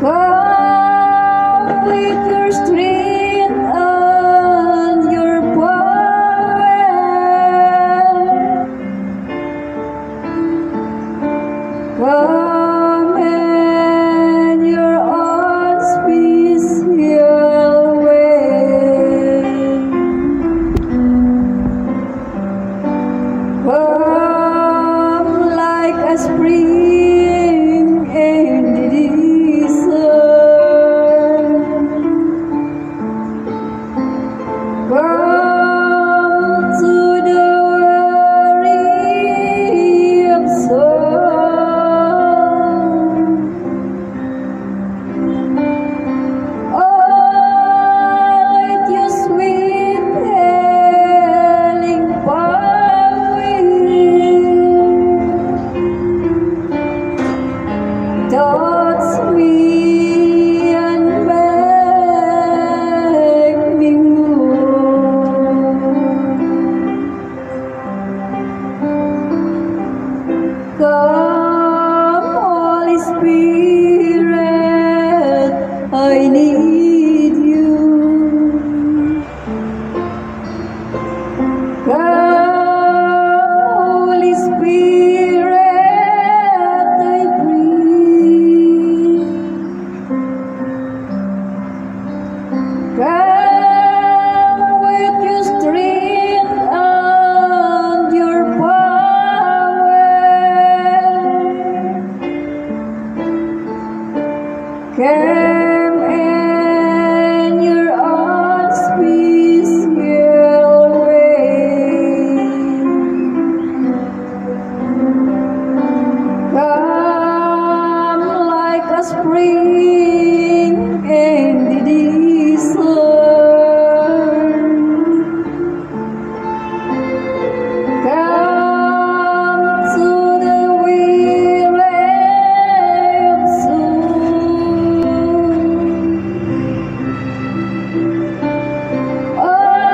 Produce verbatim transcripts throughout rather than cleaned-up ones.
Come with your strength and your power. Come in your own special way. Come like a spring in the desert. Come to the weary of soul. Oh, let your sweet healing power touch me and make me move. Come, Holy Spirit, I need you. Come, Holy Spirit, I breathe. Come with your strength and your power. Come in your own special way. Come like a spring in the desert. Come to the weary of soul. Oh,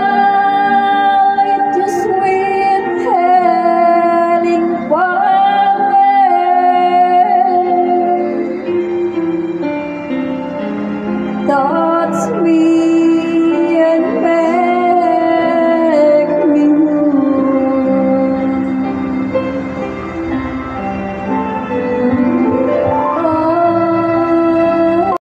let your sweet healing power touch